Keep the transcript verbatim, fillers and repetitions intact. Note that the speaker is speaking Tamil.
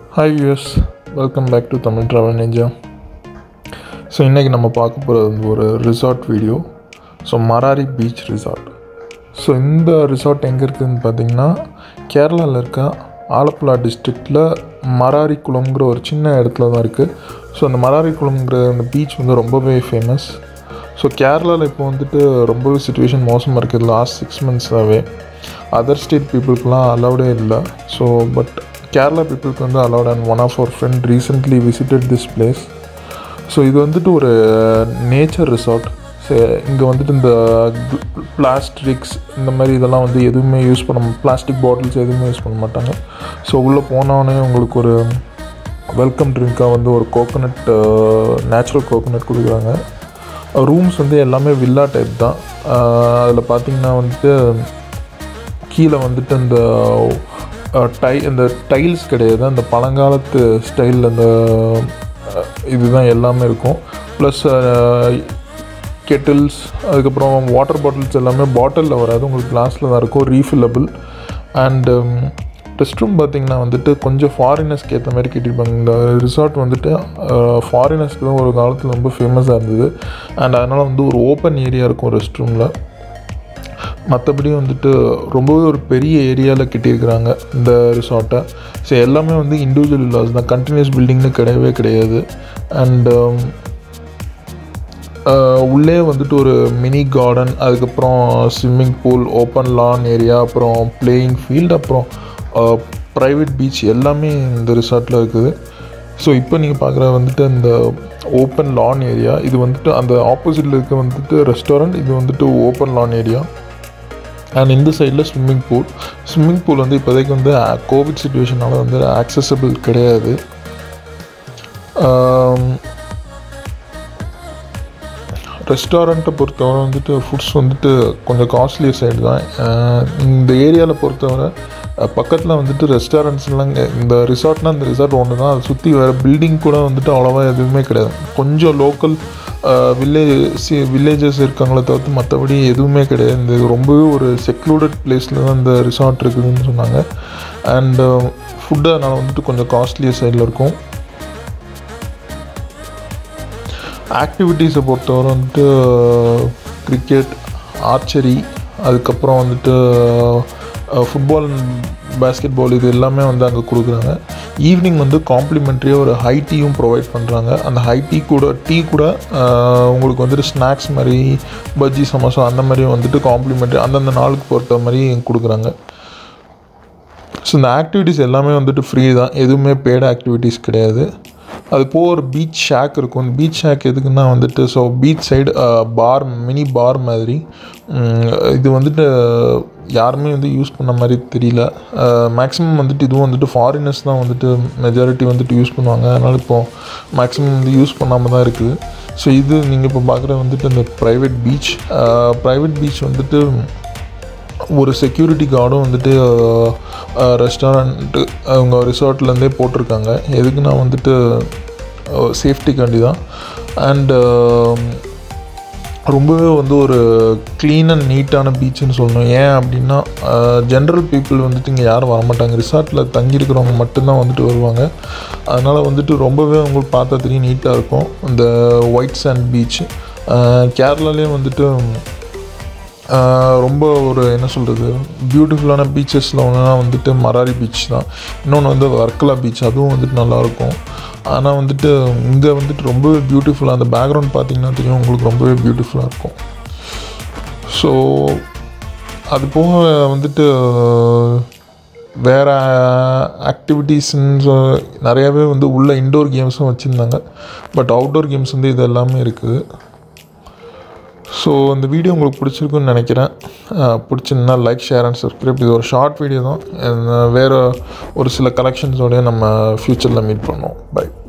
Hi viewers, welcome back to Tamil Travel Ninja. So இன்னைக்கு நம்ம பார்க்க போகிறது ஒரு resort video. So Marari beach resort. So இந்த ரிசார்ட் எங்கே இருக்குதுன்னு பார்த்தீங்கன்னா கேரளாவில் இருக்க ஆலப்புழா டிஸ்ட்ரிக்டில் மராரிக்குளம்ங்கிற ஒரு சின்ன இடத்துல தான் இருக்குது. ஸோ அந்த மராரிக்குளம்ங்கிற அந்த பீச் வந்து ரொம்பவே ஃபேமஸ். ஸோ கேரளாவில் இப்போ வந்துட்டு ரொம்பவே சுச்சுவேஷன் மோசமாக இருக்குது லாஸ்ட் சிக்ஸ் மந்த்ஸாகவே. அதர் ஸ்டேட் பீப்புளுக்கெலாம் அலௌடே இல்லை. ஸோ பட் கேரளா பீப்புளுக்கு வந்து allowed. And one of our friend recently visited this place. So இது வந்துட்டு ஒரு நேச்சர் ரிசார்ட். ஸோ இங்கே வந்துட்டு இந்த பிளாஸ்டிக்ஸ் இந்த மாதிரி இதெல்லாம் வந்து எதுவுமே யூஸ் பண்ண பிளாஸ்டிக் பாட்டில்ஸ் எதுவுமே யூஸ் பண்ண மாட்டாங்க. ஸோ உள்ளே போனோடனே உங்களுக்கு ஒரு வெல்கம் ட்ரிங்காக வந்து ஒரு கோகோனட் நேச்சுரல் கோகோனட் கொடுக்குறாங்க. ரூம்ஸ் வந்து எல்லாமே வில்லா டைப் தான். அதில் பார்த்திங்கன்னா வந்துட்டு கீழே வந்துட்டு இந்த டை இந்த டைல்ஸ் கிடையாது, அந்த பழங்காலத்து ஸ்டைலில் அந்த இதுதான் எல்லாமே இருக்கும். ப்ளஸ் கெட்டில்ஸ், அதுக்கப்புறம் வாட்டர் பாட்டில்ஸ் எல்லாமே பாட்டிலில் வராது, உங்களுக்கு கிளாஸில் தான் இருக்கும், ரீஃபில்லபிள். அண்டு ரெஸ்ட் ரூம் பார்த்திங்கன்னா வந்துட்டு கொஞ்சம் ஃபாரினர்ஸ்க்கு ஏற்ற மாதிரி கட்டியிருப்பாங்க. இந்த ரிசார்ட் வந்துட்டு ஃபாரினர்ஸ்க்கு தான் ஒரு காலத்தில் ரொம்ப ஃபேமஸாக இருந்தது. அண்ட் அதனால் வந்து ஒரு ஓப்பன் ஏரியா இருக்கும் ரெஸ்ட் ரூமில். மற்றபடி வந்துட்டு ரொம்பவே ஒரு பெரிய ஏரியாவில் கட்டியிருக்கிறாங்க இந்த ரிசார்ட்டை. ஸோ எல்லாமே வந்து இண்டிவிஜுவல் வில்லாஸ் தான், கண்டினியூஸ் பில்டிங்னு கிடையவே கிடையாது. அண்டு உள்ளே வந்துட்டு ஒரு மினி கார்டன், அதுக்கப்புறம் swimming pool, open lawn area, அப்புறம் பிளேயிங் ஃபீல்டு, அப்புறம் ப்ரைவேட் பீச் எல்லாமே இந்த ரிசார்ட்டில் இருக்குது. ஸோ இப்போ நீங்கள் பார்க்குற வந்துட்டு இந்த ஓப்பன் லான் ஏரியா, இது வந்துட்டு அந்த ஆப்போசிட்டில் இருக்க வந்துட்டு ரெஸ்டாரண்ட், இது வந்துட்டு ஓப்பன் லான் ஏரியா. அண்ட் இந்த சைடில் ஸ்விம்மிங் பூல். ஸ்விம்மிங் பூல் வந்து இப்போதைக்கு வந்து கோவிட் சுச்சுவேஷனால் வந்து ஆக்சசபிள் கிடையாது. ரெஸ்டாரண்ட்டை பொறுத்தவரை வந்துட்டு ஃபுட்ஸ் வந்துட்டு கொஞ்சம் காஸ்ட்லி சைடு தான். இந்த ஏரியாவில் பொறுத்தவரை பக்கத்தில் வந்துட்டு ரெஸ்டாரண்ட்ஸ்லாம் இந்த ரிசார்ட்னால் இந்த ரிசார்ட் ஒன்று தான், அதை சுற்றி வேறு பில்டிங் கூட வந்துட்டு அவ்வளோவா எதுவுமே கிடையாது. கொஞ்சம் லோக்கல் வில்லேஜ் வில்லேஜஸ் இருக்காங்களே தவிர்த்து மற்றபடி எதுவுமே கிடையாது. இந்த ரொம்பவே ஒரு செக்லூடட் பிளேஸில் தான் இந்த ரிசார்ட் இருக்குதுன்னு சொன்னாங்க. அண்டு ஃபுட்டு அதனால் வந்துட்டு கொஞ்சம் காஸ்ட்லியர் சைடில் இருக்கும். ஆக்டிவிட்டீஸை பொறுத்தவரை வந்துட்டு கிரிக்கெட், ஆர்ச்சரி, அதுக்கப்புறம் வந்துட்டு ஃபுட்பால், பேஸ்கெட் பால், இது எல்லாமே வந்து அங்கே கொடுக்குறாங்க. ஈவினிங் வந்து காம்ப்ளிமெண்ட்ரியாக ஒரு ஹை டீயும் ப்ரொவைட் பண்ணுறாங்க. அந்த ஹை டீ கூட டீ கூட உங்களுக்கு வந்துட்டு ஸ்நாக்ஸ் மாதிரி பஜ்ஜி, சமோசா அந்த மாதிரி வந்துட்டு காம்ப்ளிமெண்ட்ரி அந்தந்த நாளுக்கு பொறுத்த மாதிரி கொடுக்குறாங்க. ஸோ இந்த ஆக்டிவிட்டீஸ் எல்லாமே வந்துட்டு ஃப்ரீ தான், எதுவுமே பெய்டு ஆக்டிவிட்டீஸ் கிடையாது. அது போக ஒரு பீச் ஷேக் இருக்கும். பீச் ஷேக் எதுக்குன்னா வந்துட்டு so beach side bar, mini bar மாதிரி. இது வந்துட்டு யாருமே வந்து யூஸ் பண்ண மாதிரி தெரியல. மேக்ஸிமம் வந்துட்டு இதுவும் வந்துட்டு ஃபாரினர்ஸ் தான் வந்துட்டு மெஜாரிட்டி வந்துட்டு யூஸ் பண்ணுவாங்க. அதனால் இப்போது மேக்ஸிமம் வந்து யூஸ் பண்ணாமல் தான் இருக்குது. ஸோ இது நீங்கள் இப்போ பார்க்குற வந்துட்டு இந்த ப்ரைவேட் பீச். ப்ரைவேட் பீச் வந்துட்டு ஒரு செக்யூரிட்டி கார்டும் வந்துட்டு ரெஸ்டாரண்ட்டு அவங்க ரிசார்ட்லேருந்தே போட்டிருக்காங்க. எதுக்குன்னா வந்துட்டு சேஃப்டிக்காண்டி தான். அண்டு ரொம்பவே வந்து ஒரு க்ளீன் அண்ட் நீட்டான பீச்சுன்னு சொல்லணும். ஏன் அப்படின்னா ஜென்ரல் பீப்புள் வந்துட்டு இங்கே யாரும் வரமாட்டாங்க, ரிசார்ட்டில் தங்கியிருக்கிறவங்க மட்டும்தான் வந்துட்டு வருவாங்க. அதனால் வந்துட்டு ரொம்பவே அவங்களுக்கு பார்த்தா தெரியும் நீட்டாக இருக்கும் இந்த ஒயிட் சாண்ட் பீச். கேரளாலேயே வந்துட்டு ரொம்ப ஒரு என்ன சொல்கிறது பியூட்டிஃபுல்லான பீச்சஸில் ஒன்றுனா வந்துட்டு மராரி பீச் தான். இன்னொன்று வந்து வர்க்கலா பீச், அதுவும் வந்துட்டு நல்லாயிருக்கும். ஆனால் வந்துட்டு இங்கே வந்துட்டு ரொம்பவே பியூட்டிஃபுல்லாக அந்த பேக்ரவுண்ட் பார்த்திங்கன்னா தெரியும் உங்களுக்கு, ரொம்பவே பியூட்டிஃபுல்லாக இருக்கும். ஸோ அது போக வந்துட்டு வேறு ஆக்டிவிட்டீஸ்ன்னு நிறையாவே வந்து உள்ள இன்டோர் கேம்ஸும் வச்சுருந்தாங்க. பட் அவுட்டோர் கேம்ஸ் வந்து இது எல்லாமே இருக்குது. ஸோ இந்த வீடியோ உங்களுக்கு பிடிச்சிருக்குன்னு நினைக்கிறேன். பிடிச்சிருந்தா லைக், ஷேர் அண்ட் சப்ஸ்கிரைப். இது ஒரு ஷார்ட் வீடியோ தான். வேறு ஒரு சில கலெக்ஷன்ஸோடய நம்ம ஃப்யூச்சரில் மீட் பண்ணுவோம். பை.